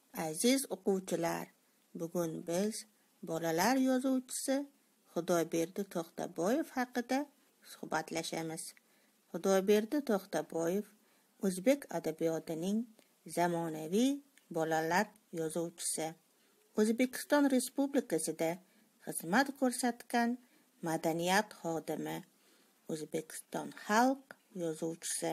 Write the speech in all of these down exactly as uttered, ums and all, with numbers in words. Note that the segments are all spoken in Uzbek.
Aziz o'quvchilar, bugun biz bolalar yozuvchisi Xudoyberdi To'xtaboyev haqida suhbatlashamiz. Xudoyberdi To'xtaboyev o'zbek adabiyotining zamonaviy bolalar yozuvchisi. O'zbekiston Respublikasida xizmat ko'rsatgan madaniyat xodimi, O'zbekiston xalq yozuvchisi.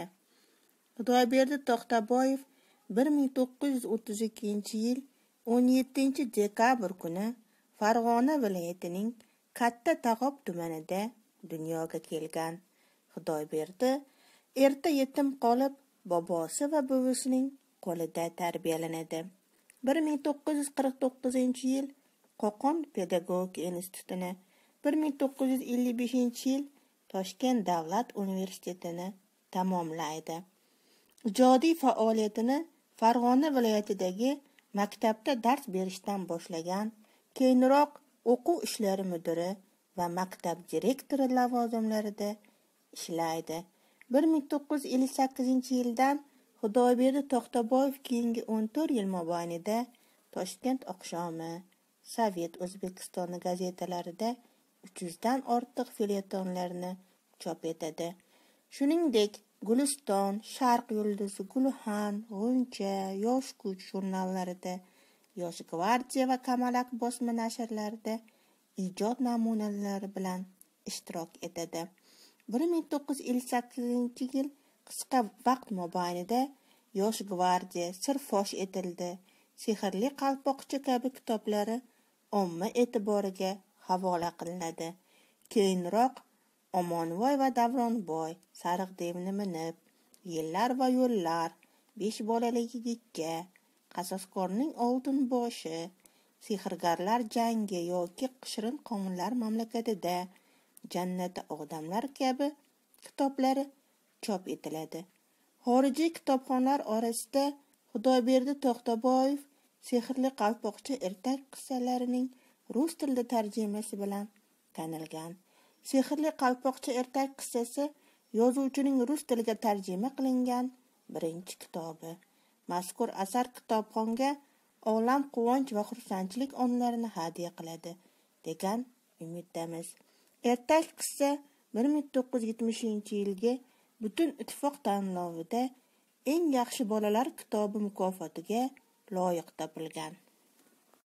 Xudoyberdi To'xtaboyev bir ming to'qqiz yuz o'ttiz ikkinchi yil o'n yettinchi dekabr kuni Farg'ona viloyatining Katta Tag'ob tumanida dunyoga kelgan. Xudoyberdi erta yetim qolib, bobosi va buvisining qo'lida tarbiyalanadi. bir ming to'qqiz yuz qirq to'qqizinchi yil Qo'qon pedagogika institutini, bir ming to'qqiz yuz ellik beshinchi yil Toshkent davlat universitetini tamomlaydi. Ijodiy faoliyatini Farg'ona viloyatidagi maktabda dars berishdan boshlagan, keyinroq o'quv ishlari mudiri va maktab direktori lavozimlarida ishlaydi. bir ming to'qqiz yuz ellik sakkizinchi yildan Xudoyberdi To'xtaboyev keyingi o'n to'rt yil mobaynida Toshkent oqshomi, Sovet O'zbekistoni gazetalarida uch yuzdan ortiq felyetonlarni chop etadi. Shuningdek, Guliston, Sharq yulduzi, Gulxan, G'uncha, Yosh kuch jurnallarida, Yosh gvardiya va Kamalak bosma nashrlarida ijod namunalari bilan ishtirok etadi. bir ming to'qqiz yuz ellik sakkizinchi yil qisqa vaqt mobaynida Yosh gvardiya, Sir fosh etildi, Sehrli qalpoqcha kabi kitoblari omma e'tiboriga havola qilinadi. Keyinroq Omonvoy va Davronboy, Sariq devni minib, Yillar va yo'llar, Besh bolali yigitga, Qasoskorning oltin boshi, Sehrgarlar jangi yoki Shirin qovunlar mamlakatida, Jannati odamlar kabi kitoblari chop etiladi. Xorijiy kitobxonlar orasida Xudoyberdi To'xtaboyev Sehrli qalpoqcha ertak qissalarining rus tilida tarjimasi bilan tanilgan. Sehrli qalpoqcha ertak qissasi yozuvchining rus tiliga tarjima qilingan birinchi kitobi. Mazkur asar kitobxonga olam quvonch va xursandchilik onlarini hadya qiladi, degan umiddamiz. Ertak qissa bir ming to'qqiz yuz yetmishinchi yilgi Butun ittifoq tanlovida eng yaxshi bolalar kitobi mukofotiga loyiq topilgan.